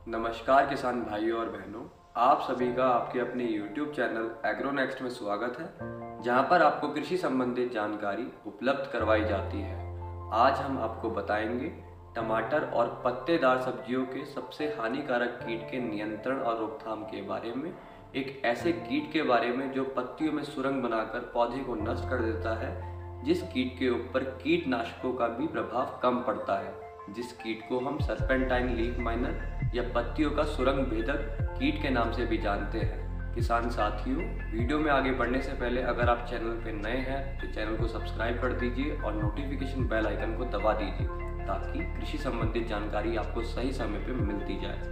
नमस्कार किसान भाइयों और बहनों, आप सभी का आपके अपने YouTube चैनल एग्रोनेक्स्ट में स्वागत है, जहां पर आपको कृषि संबंधित जानकारी उपलब्ध करवाई जाती है। आज हम आपको बताएंगे टमाटर और पत्तेदार सब्जियों के सबसे हानिकारक कीट के नियंत्रण और रोकथाम के बारे में। एक ऐसे कीट के बारे में जो पत्तियों में सुरंग बनाकर पौधे को नष्ट कर देता है, जिस कीट के ऊपर कीटनाशकों का भी प्रभाव कम पड़ता है, जिस कीट को हम सर्पेंटाइन लीफ माइनर या पत्तियों का सुरंग भेदक कीट के नाम से भी जानते हैं। किसान साथियों, वीडियो में आगे बढ़ने से पहले अगर आप चैनल पर नए हैं तो चैनल को सब्सक्राइब कर दीजिए और नोटिफिकेशन बेल आइकन को दबा दीजिए, ताकि कृषि संबंधित जानकारी आपको सही समय पर मिलती जाए।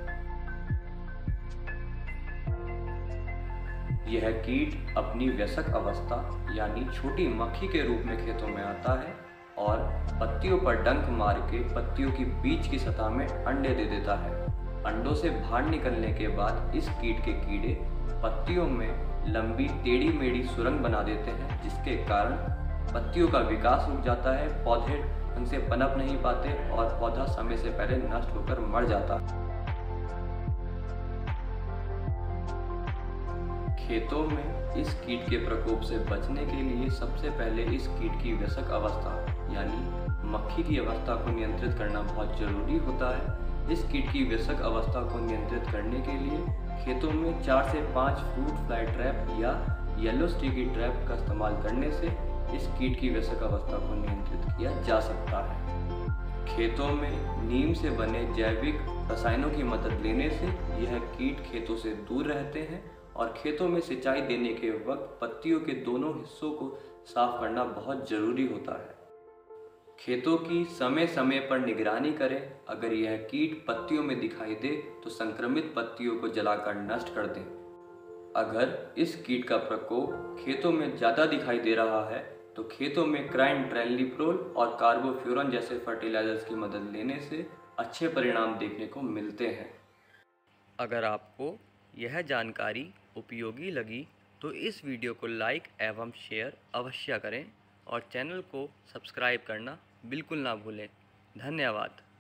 यह कीट अपनी वयस्क अवस्था यानी छोटी मक्खी के रूप में खेतों में आता है और पत्तियों पर डंक मार के पत्तियों की बीच की सतह में अंडे दे देता है। अंडों से बाहर निकलने के बाद इस कीट के कीड़े पत्तियों में लंबी टेढ़ी मेढ़ी सुरंग बना देते हैं, जिसके कारण पत्तियों का विकास रुक जाता है, पौधे ढंग से पनप नहीं पाते और पौधा समय से पहले नष्ट होकर मर जाता है। खेतों में इस कीट के प्रकोप से बचने के लिए सबसे पहले इस कीट की वयस्क अवस्था यानी मक्खी की अवस्था को नियंत्रित करना बहुत जरूरी होता है। इस कीट की वयस्क अवस्था को नियंत्रित करने के लिए खेतों में 4 से 5 फ्रूट फ्लाई ट्रैप या येलो स्टिकी ट्रैप का इस्तेमाल करने से इस कीट की वयस्क अवस्था को नियंत्रित किया जा सकता है। खेतों में नीम से बने जैविक रसायनों की मदद लेने से यह कीट खेतों से दूर रहते हैं और खेतों में सिंचाई देने के वक्त पत्तियों के दोनों हिस्सों को साफ करना बहुत जरूरी होता है। खेतों की समय समय पर निगरानी करें। अगर यह कीट पत्तियों में दिखाई दे तो संक्रमित पत्तियों को जलाकर नष्ट कर दें। अगर इस कीट का प्रकोप खेतों में ज़्यादा दिखाई दे रहा है तो खेतों में क्राइनट्रेनिलीप्रोल और कार्बोफ्यूरॉन जैसे फर्टिलाइजर्स की मदद लेने से अच्छे परिणाम देखने को मिलते हैं। अगर आपको यह जानकारी उपयोगी लगी तो इस वीडियो को लाइक एवं शेयर अवश्य करें और चैनल को सब्सक्राइब करना बिल्कुल ना भूलें। धन्यवाद।